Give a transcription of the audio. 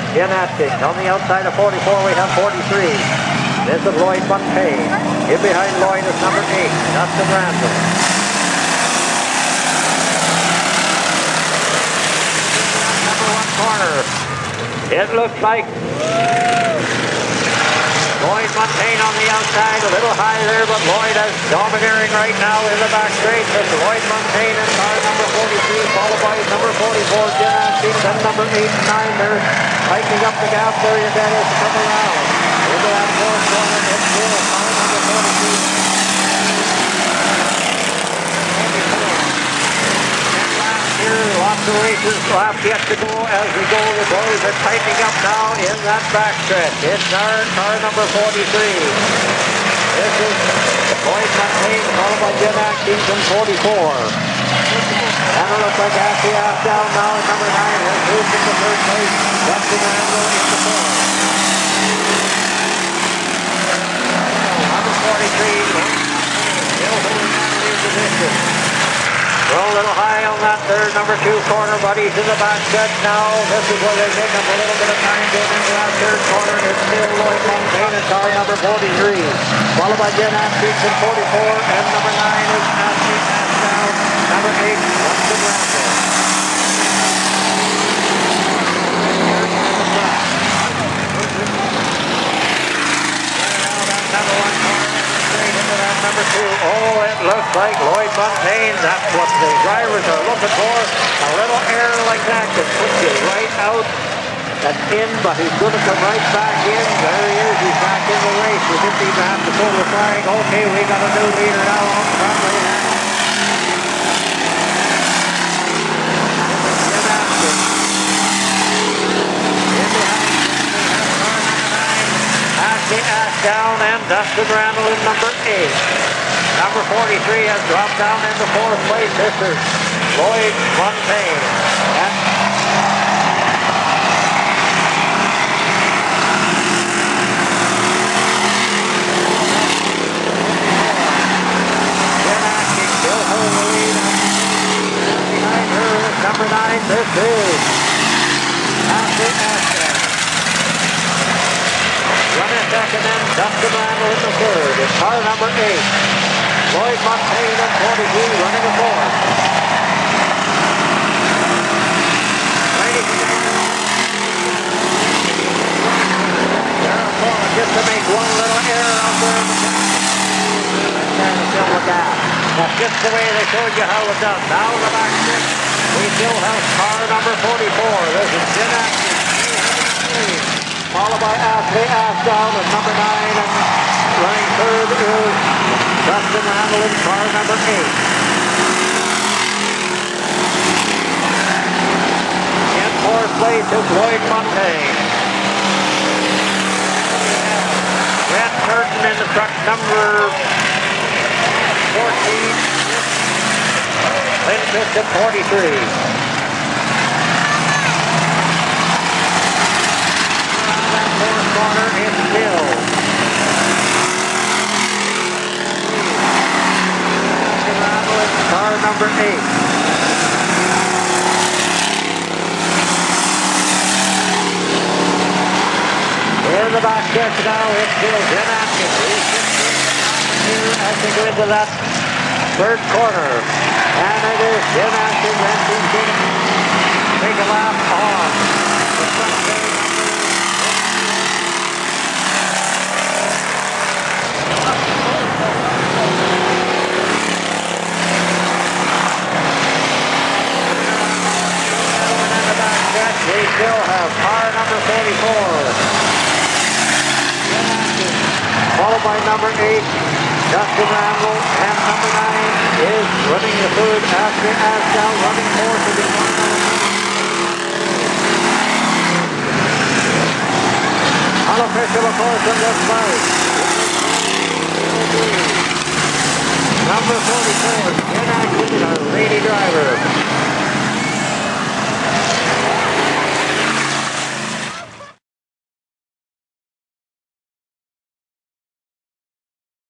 Gymnastics. On the outside of 44, we have 43. This is Lloyd Montaigne. In behind Lloyd is number 8, Dustin Randall. Number 1 corner. It looks like Lloyd Montaigne on the outside, a little high there, but Lloyd is domineering right now in the back straight. It's Lloyd Montaigne in car number 43, followed by number 44, Gymnastics, then number 8 and 9. They're tightening up the gap there, you get it to come around. Into that fourth corner, it's still car number 43. Lots of races left yet to go as we go. The boys are tightening up now in that backstretch. It's car number 43. This is Lloyd Montaigne, followed by Gymnastics in 44. And it looks like Ashley down now at number 9 has moved into third place. Dustin Randall in the fourth. Number 43, still holding on to his position. Throw a little high on that third, number 2 corner, but he's in the back stretch now. This is where they take up a little bit of time getting into that third corner. It's still Lloyd Montaigne in car number 43. Followed by Gymnastics in 44, and number 9 is Ashley down. Number 8, Dustin Randall. Number 1 corner, straight into that number 2. Oh, it looks like Lloyd Montaigne. That's what the drivers are looking for. A little error like that can put you right out. That's in, but he's going to come right back in. There he is. He's back in the race. We didn't even have to pull the flag. Okay, we got a new leader now on front right hand. Down and Dustin Randall in number 8. Number 43 has dropped down into 4th place. This is Lloyd Montaigne. Gymnastics still hold the lead. And behind her is number 9. This is Ashley Ashton. Running second and Dustin Randall in the third. It's car number 8. Lloyd Montaigne in 42 running the fourth. Just to make one little error out there. And fill the gap. That's just the way they showed you how it's done. Now in the back six, we still have car number 44. This is Gymnastics. Followed by Ashley down at number 9, and running third is Dustin Randall in car number 8. In 4th place is Lloyd Montaigne. Brent Curtin in the truck number 14. Lindquist at 43. Fourth corner is still. Car number 8. In the back stretch now, it's still Gymnastics. Here as they go into that third corner. And it is Gymnastics, and he's going to take a lap on the front page. We still have car number 44. Followed by number 8, Dustin Randall, and number 9 is running the third, Ashley Ashdown, running fourth to the unofficial, of course, in this fight. Number 44, Gymnastics, our lady driver.